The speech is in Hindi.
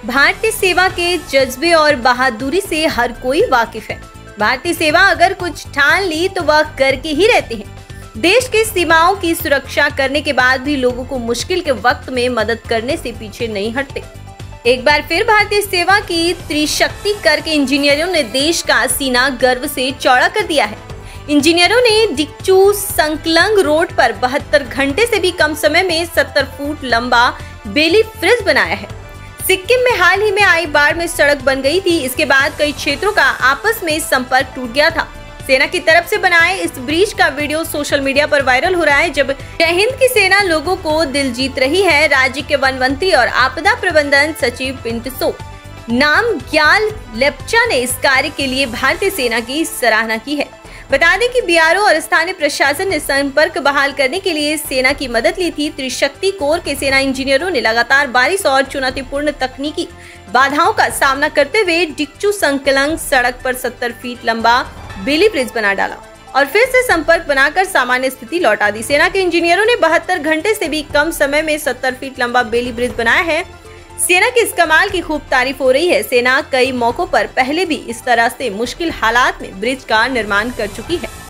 भारतीय सेवा के जज्बे और बहादुरी से हर कोई वाकिफ है। भारतीय सेवा अगर कुछ ठान ली तो वह करके ही रहते हैं। देश की सीमाओं की सुरक्षा करने के बाद भी लोगों को मुश्किल के वक्त में मदद करने से पीछे नहीं हटते। एक बार फिर भारतीय सेवा की त्रिशक्ति करके इंजीनियरों ने देश का सीना गर्व से चौड़ा कर दिया है। इंजीनियरों ने डिक्चू संकलंग रोड पर 72 घंटे से भी कम समय में 70 फुट लंबा बेली ब्रिज बनाया है। सिक्किम में हाल ही में आई बाढ़ में सड़क बन गई थी। इसके बाद कई क्षेत्रों का आपस में संपर्क टूट गया था। सेना की तरफ से बनाए इस ब्रिज का वीडियो सोशल मीडिया पर वायरल हो रहा है। जब जय हिंद की सेना लोगों को दिल जीत रही है। राज्य के वन मंत्री और आपदा प्रबंधन सचिव पिंटसो नामग्याल लेप्चा ने इस कार्य के लिए भारतीय सेना की सराहना की है। बता दें कि बीआरओ और स्थानीय प्रशासन ने संपर्क बहाल करने के लिए सेना की मदद ली थी। त्रिशक्ति कोर के सेना इंजीनियरों ने लगातार बारिश और चुनौतीपूर्ण तकनीकी बाधाओं का सामना करते हुए डिक्चू संकलंग सड़क पर 70 फीट लंबा बेली ब्रिज बना डाला और फिर से संपर्क बनाकर सामान्य स्थिति लौटा दी। सेना के इंजीनियरों ने 72 घंटे से भी कम समय में 70 फीट लंबा बेली ब्रिज बनाया है। सेना की इस कमाल की खूब तारीफ हो रही है। सेना कई मौकों पर पहले भी इस तरह से मुश्किल हालात में ब्रिज का निर्माण कर चुकी है।